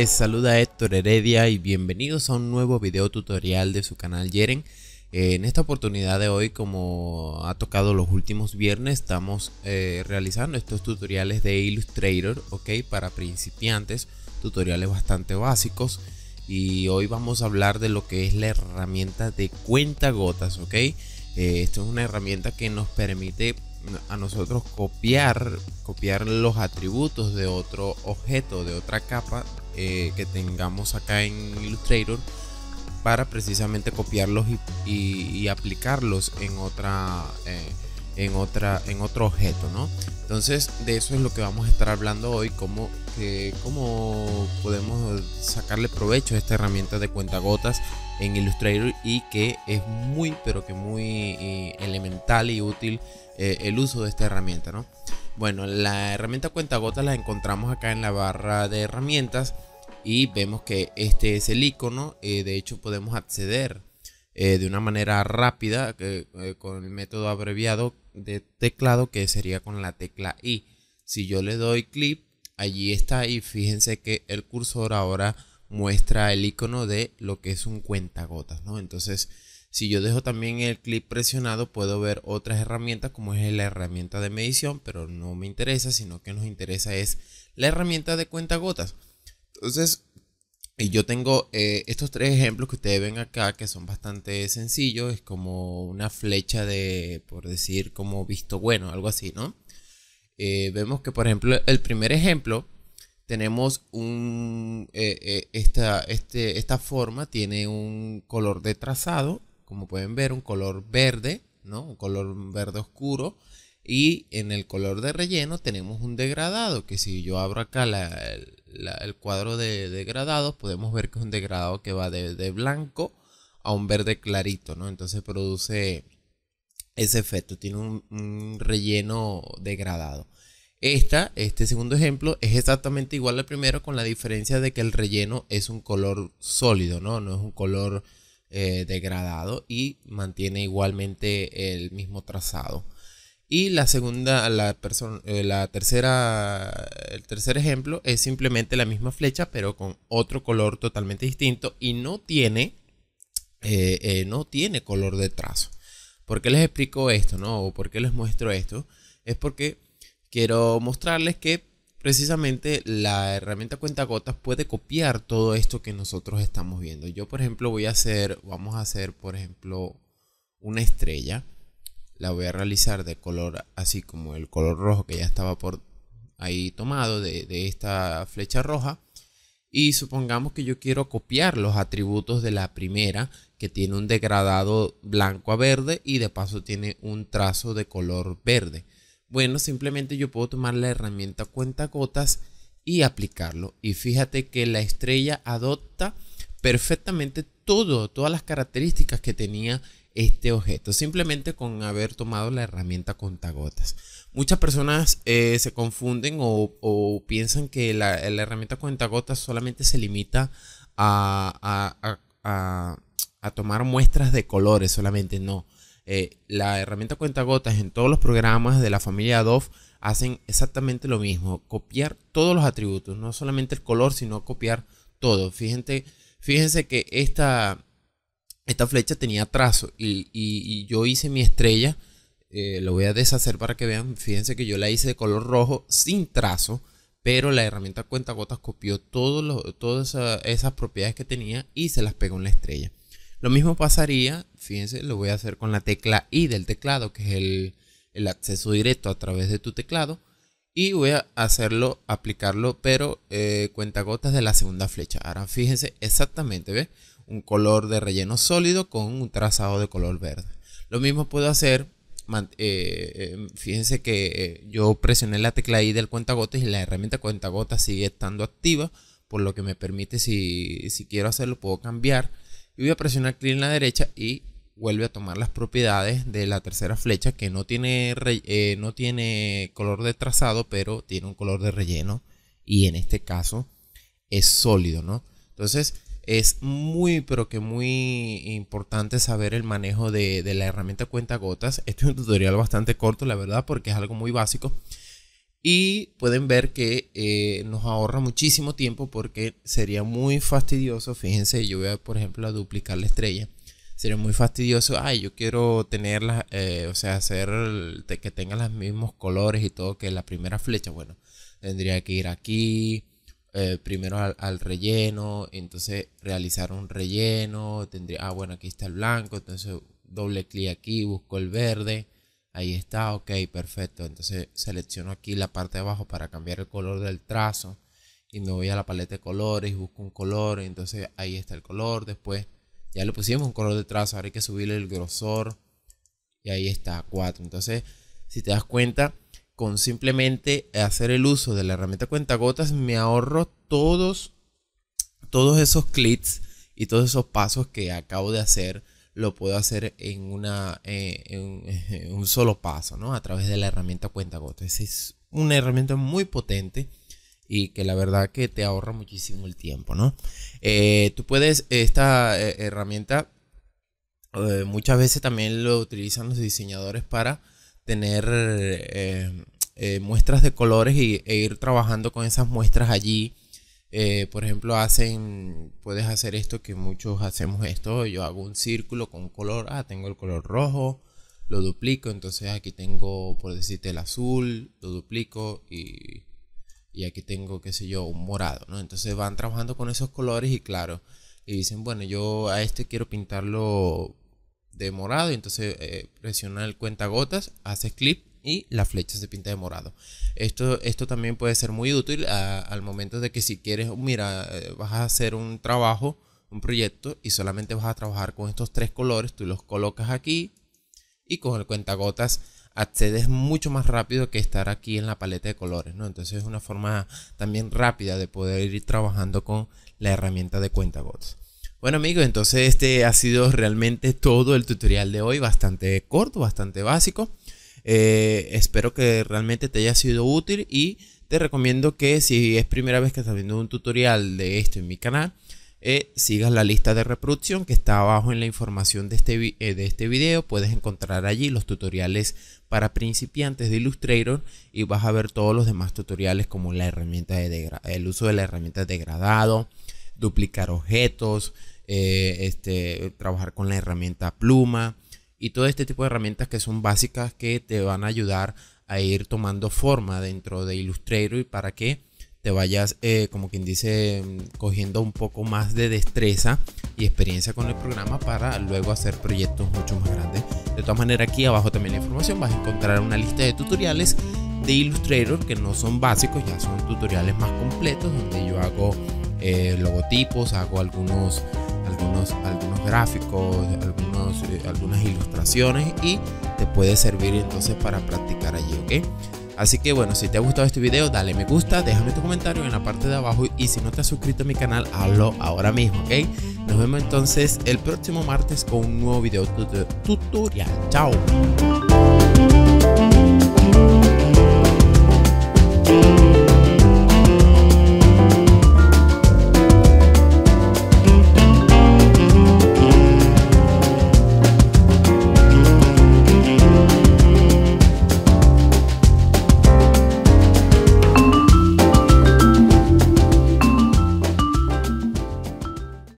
Les saluda Héctor Heredia y bienvenidos a un nuevo video tutorial de su canal Yeren. En esta oportunidad de hoy, como ha tocado los últimos viernes, estamos realizando estos tutoriales de Illustrator, ok, para principiantes, tutoriales bastante básicos. Y hoy vamos a hablar de lo que es la herramienta de cuentagotas, ok. Esto es una herramienta que nos permite a nosotros copiar los atributos de otro objeto, de otra capa que tengamos acá en Illustrator, para precisamente copiarlos y aplicarlos en otro objeto, ¿no? Entonces de eso es lo que vamos a estar hablando hoy, cómo podemos sacarle provecho a esta herramienta de cuentagotas en Illustrator, y que es muy elemental y útil el uso de esta herramienta, ¿no? Bueno, la herramienta cuentagotas la encontramos acá en la barra de herramientas y vemos que este es el icono. De hecho podemos acceder de una manera rápida con el método abreviado de teclado, que sería con la tecla I. Si yo le doy clic, allí está, y fíjense que el cursor ahora muestra el icono de lo que es un cuentagotas, ¿no? Entonces, si yo dejo también el clic presionado, puedo ver otras herramientas, como es la herramienta de medición, pero no me interesa, sino que nos interesa es la herramienta de cuentagotas. Entonces, yo tengo estos tres ejemplos que ustedes ven acá, que son bastante sencillos. Es como una flecha de, por decir, como visto bueno, algo así, ¿no? Vemos que, por ejemplo, el primer ejemplo, tenemos esta forma tiene un color de trazado, como pueden ver, un color verde, ¿no? Un color verde oscuro. Y en el color de relleno tenemos un degradado, que si yo abro acá el cuadro de degradados, podemos ver que es un degradado que va de blanco a un verde clarito, ¿no? Entonces produce ese efecto, tiene un relleno degradado. Este segundo ejemplo es exactamente igual al primero, con la diferencia de que el relleno es un color sólido, no es un color degradado, y mantiene igualmente el mismo trazado. Y el tercer ejemplo es simplemente la misma flecha, pero con otro color totalmente distinto, y no tiene color de trazo. ¿Por qué les explico esto, no? ¿O por qué les muestro esto? Es porque quiero mostrarles que precisamente la herramienta cuentagotas puede copiar todo esto que nosotros estamos viendo. Yo, por ejemplo, vamos a hacer, por ejemplo, una estrella. La voy a realizar de color así como el color rojo que ya estaba por ahí tomado de esta flecha roja. Y supongamos que yo quiero copiar los atributos de la primera, que tiene un degradado blanco a verde y de paso tiene un trazo de color verde. Bueno, simplemente yo puedo tomar la herramienta cuentagotas y aplicarlo. Y fíjate que la estrella adopta perfectamente todas las características que tenía este objeto, simplemente con haber tomado la herramienta cuentagotas. Muchas personas se confunden o piensan que la herramienta cuentagotas solamente se limita a tomar muestras de colores solamente. No, la herramienta cuentagotas en todos los programas de la familia Adobe hacen exactamente lo mismo: copiar todos los atributos, no solamente el color, sino copiar todo. Fíjense que esta flecha tenía trazo y yo hice mi estrella. Lo voy a deshacer para que vean. Fíjense que yo la hice de color rojo sin trazo, pero la herramienta cuentagotas copió todas esas propiedades que tenía y se las pegó en la estrella. Lo mismo pasaría, fíjense, lo voy a hacer con la tecla I del teclado, que es el acceso directo a través de tu teclado, y voy a aplicarlo, pero cuentagotas de la segunda flecha. Ahora fíjense exactamente, ¿ves? Un color de relleno sólido con un trazado de color verde. Lo mismo puedo hacer. Fíjense que yo presioné la tecla I del cuentagotas y la herramienta cuentagotas sigue estando activa, por lo que me permite, si quiero hacerlo, puedo cambiar. Y voy a presionar clic en la derecha y vuelve a tomar las propiedades de la tercera flecha, que no tiene color de trazado, pero tiene un color de relleno, y en este caso es sólido, ¿no? Entonces es pero que muy importante saber el manejo de la herramienta cuentagotas. Este es un tutorial bastante corto, la verdad, porque es algo muy básico. Y pueden ver que nos ahorra muchísimo tiempo porque sería muy fastidioso. Fíjense, yo voy a, por ejemplo, a duplicar la estrella. Sería muy fastidioso. Ay, yo quiero tenerlas, o sea, hacer que tengan los mismos colores y todo que la primera flecha. Bueno, tendría que ir aquí, primero al relleno, entonces realizar un relleno. Tendría, bueno, aquí está el blanco, entonces doble clic aquí, busco el verde. Ahí está, ok, perfecto. Entonces selecciono aquí la parte de abajo para cambiar el color del trazo. Y me voy a la paleta de colores y busco un color. Entonces ahí está el color. Después ya le pusimos un color de trazo. Ahora hay que subirle el grosor. Y ahí está, 4. Entonces, si te das cuenta, con simplemente hacer el uso de la herramienta cuentagotas, me ahorro todos esos clics y todos esos pasos que acabo de hacer. Lo puedo hacer en un solo paso, ¿no? A través de la herramienta cuentagotas. Es una herramienta muy potente y que la verdad que te ahorra muchísimo el tiempo, ¿no? Tú puedes, esta herramienta muchas veces también lo utilizan los diseñadores para tener muestras de colores e ir trabajando con esas muestras allí. Por ejemplo, puedes hacer esto que muchos hacemos esto. Yo hago un círculo con un color. Tengo el color rojo, lo duplico. Entonces aquí tengo, por decirte, el azul, lo duplico y aquí tengo, qué sé yo, un morado, ¿no? Entonces van trabajando con esos colores y claro, y dicen, bueno, yo a este quiero pintarlo de morado. Y entonces presiona el cuentagotas, haces clic y la flecha se pinta de morado. Esto también puede ser muy útil al momento de que si quieres, mira, vas a hacer un trabajo, un proyecto y solamente vas a trabajar con estos 3 colores, tú los colocas aquí y con el cuentagotas accedes mucho más rápido que estar aquí en la paleta de colores, ¿no? Entonces es una forma también rápida de poder ir trabajando con la herramienta de cuentagotas. Bueno amigos, entonces este ha sido realmente todo el tutorial de hoy, bastante corto, bastante básico. Espero que realmente te haya sido útil y te recomiendo que si es primera vez que estás viendo un tutorial de esto en mi canal, sigas la lista de reproducción que está abajo en la información de este video. Puedes encontrar allí los tutoriales para principiantes de Illustrator y vas a ver todos los demás tutoriales como la herramienta el uso de la herramienta de degradado, duplicar objetos, trabajar con la herramienta pluma y todo este tipo de herramientas que son básicas que te van a ayudar a ir tomando forma dentro de Illustrator y para que te vayas, como quien dice, cogiendo un poco más de destreza y experiencia con el programa para luego hacer proyectos mucho más grandes. De todas maneras, aquí abajo también la información vas a encontrar una lista de tutoriales de Illustrator que no son básicos, ya son tutoriales más completos donde yo hago logotipos, hago algunos gráficos, algunas ilustraciones y te puede servir entonces para practicar allí, ¿ok? Así que bueno, si te ha gustado este video, dale me gusta, déjame tu comentario en la parte de abajo y si no te has suscrito a mi canal, hazlo ahora mismo, ¿ok? Nos vemos entonces el próximo martes con un nuevo video tutorial. Chao.